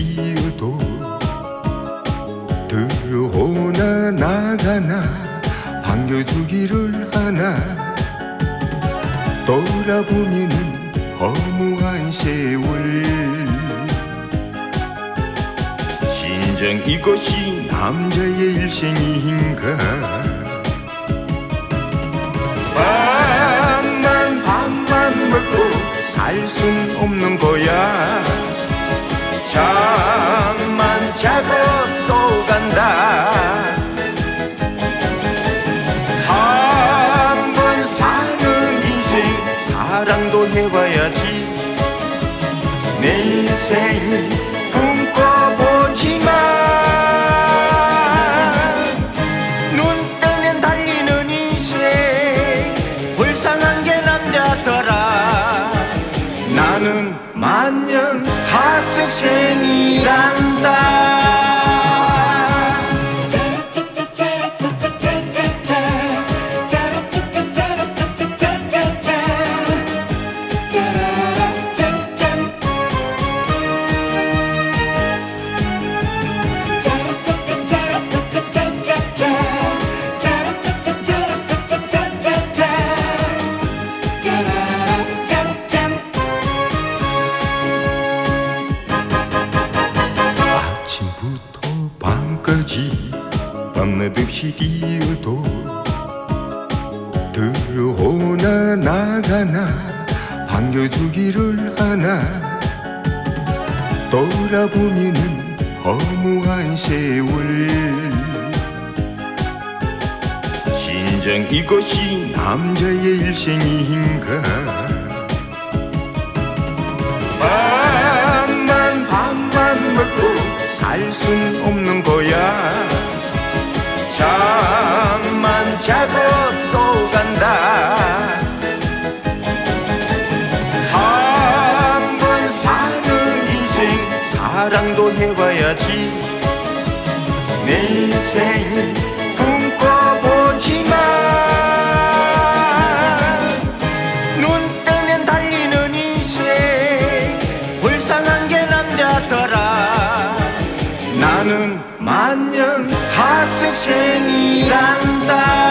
뛰어도 들어오나 나가나 반겨주기를 하나. 돌아보면은 허무한 세월. 진정 이것이 남자의 일생인가. 밥만 먹고 살 순 없는 거야. 잠만 자고 또 간다. 한 번 사는 인생 사랑도 해봐야지. 내 인생 꿈꿔보지마. 눈 뜨면 달리는 인생 불쌍한 게 남자더라. 나는 만년 하숙생이란다. 아침부터 밤까지 밤낮 없이 뛰어도 들어오나 나가나 반겨주기를 하나. 돌아보면은 허무한 세월. 진정 이것이 남자의 일생인가. 밥만 먹고 살 순 없는 거야. 잠만 자고 또 간다. 한 번 사는 인생 사랑도 해봐야지. 내 인생 꿈꿔보지마. 눈 뜨면 달리는 인생 불쌍한 게 남자더라. 나는 만년 하숙생이란다.